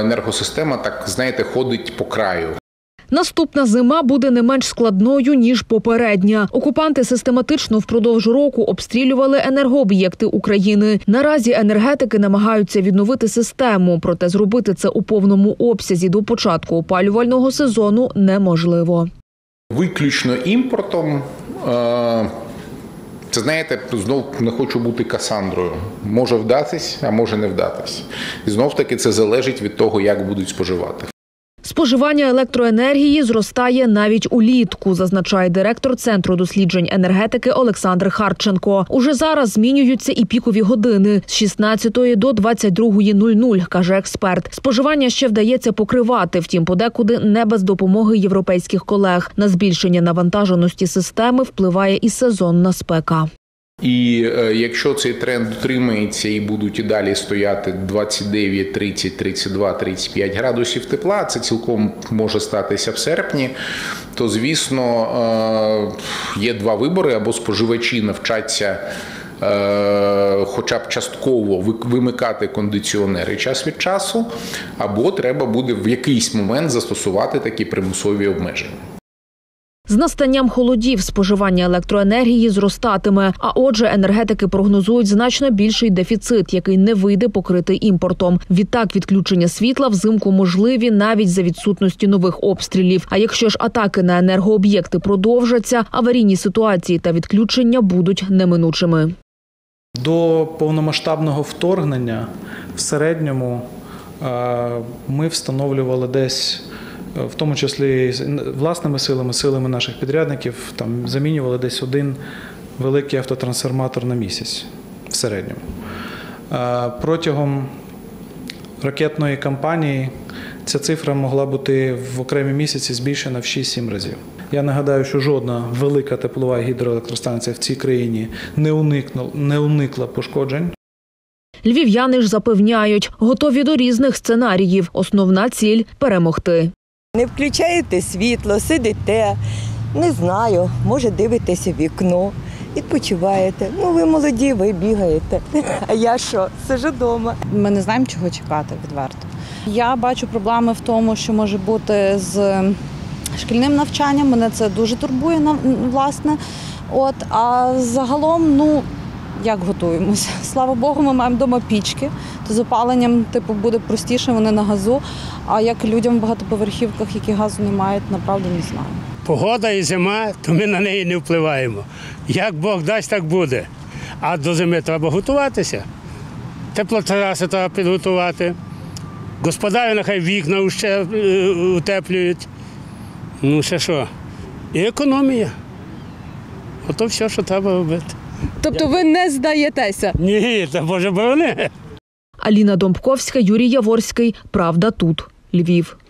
енергосистема, так, знаєте, ходить по краю. Наступна зима буде не менш складною, ніж попередня. Окупанти систематично впродовж року обстрілювали енергооб'єкти України. Наразі енергетики намагаються відновити систему, проте зробити це у повному обсязі до початку опалювального сезону неможливо. Виключно імпортом, це, знаєте, знов не хочу бути Касандрою. Може вдатись, а може не вдатись. І знов-таки це залежить від того, як будуть споживати. Споживання електроенергії зростає навіть улітку, зазначає директор Центру досліджень енергетики Олександр Харченко. Уже зараз змінюються і пікові години – з 16 до 22:00, каже експерт. Споживання ще вдається покривати, втім подекуди не без допомоги європейських колег. На збільшення навантаженості системи впливає і сезонна спека. І якщо цей тренд дотримається і будуть і далі стояти 29, 30, 32, 35 градусів тепла, це цілком може статися в серпні, то, звісно, є два вибори: або споживачі навчаться хоча б частково вимикати кондиціонери час від часу, або треба буде в якийсь момент застосувати такі примусові обмеження. З настанням холодів споживання електроенергії зростатиме, а отже енергетики прогнозують значно більший дефіцит, який не вийде покрити імпортом. Відтак відключення світла взимку можливі навіть за відсутності нових обстрілів. А якщо ж атаки на енергооб'єкти продовжаться, аварійні ситуації та відключення будуть неминучими. До повномасштабного вторгнення в середньому ми встановлювали десь, в тому числі власними силами наших підрядників, там замінювали десь один великий автотрансформатор на місяць в середньому. Протягом ракетної кампанії ця цифра могла бути в окремі місяці збільшена в 6-7 разів. Я нагадаю, що жодна велика теплова гідроелектростанція в цій країні не уникла пошкоджень. Львів'яни ж запевняють, готові до різних сценаріїв. Основна ціль – перемогти. Не включаєте світло, сидите, не знаю, може дивитеся в вікно, відпочиваєте. Ну, ви молоді, ви бігаєте. А я що? Сиджу вдома. Ми не знаємо, чого чекати відверто. Я бачу проблеми в тому, що може бути з шкільним навчанням. Мене це дуже турбує, власне. А загалом, як готуємося? Слава Богу, ми маємо вдома пічки, то з опаленням буде простіше, вони на газу. А як людям в багатоповерхівках, які газу не мають, направду не знаю. Погода і зима, то ми на неї не впливаємо. Як Бог дасть, так буде. А до зими треба готуватися. Теплотраси треба підготувати. Господарі нехай вікна ще утеплюють. Ще що? І економія. Ото все, що треба робити. Тобто ви не здаєтеся? Ні, та Боже борони. Аліна Домбковська, Юрій Яворський. Правда тут. Львів.